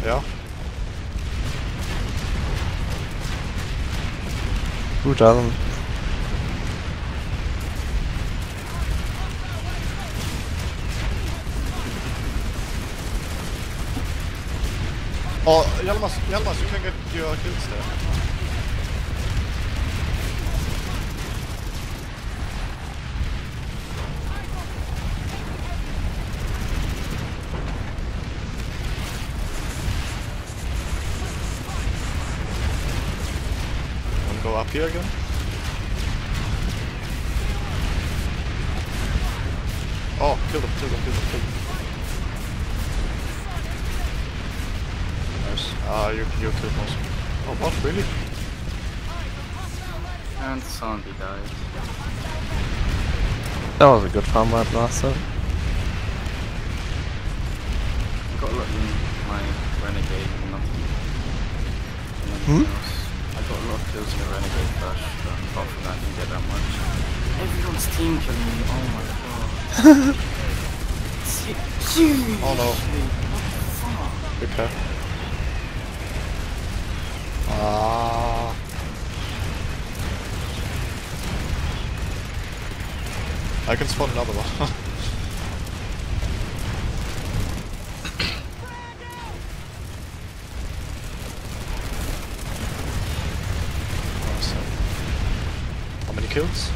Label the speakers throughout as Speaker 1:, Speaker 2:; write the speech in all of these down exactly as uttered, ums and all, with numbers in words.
Speaker 1: Ja.
Speaker 2: Who doesn't?
Speaker 1: Oh, Yalmas, Yalmas, you can get your kills there. Wanna go up here again? Oh, kill them, kill them, kill them, kill them. Nice. Ah, you, you killed most. Oh, what? Really?
Speaker 3: And zombie died.
Speaker 2: That was a good farm wipe last time.
Speaker 3: I got a lot in my renegade and nothing.
Speaker 2: Hmm?
Speaker 3: Else. I got a lot of kills in the renegade flash, but apart from that I didn't get that much. Everyone's team killing me, oh my god. Seriously?
Speaker 1: Oh no.
Speaker 3: What the fuck?
Speaker 1: Good care. Ah. I can spawn another one. Awesome. How many kills?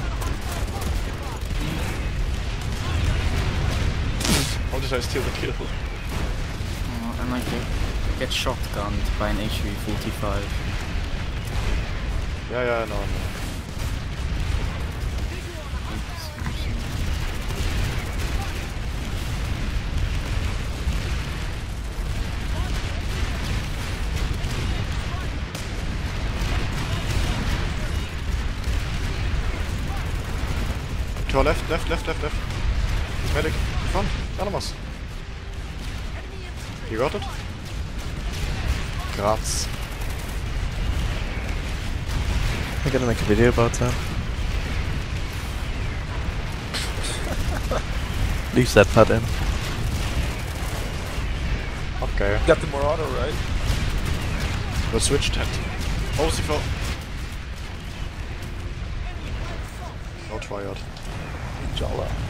Speaker 1: How did I steal the kill?
Speaker 3: Oh, and I get, get shotgunned by an H V forty-five.
Speaker 1: Yeah, yeah, no, no. To our left, left, left, left, left. Medic, in front, Animas. You got it? Graz.
Speaker 2: I'm gonna make a video about that. Leave that part in.
Speaker 1: Okay.
Speaker 4: Got the Marauder, right?
Speaker 1: We'll switch tent. Oh, C four. No triad.
Speaker 4: Jala.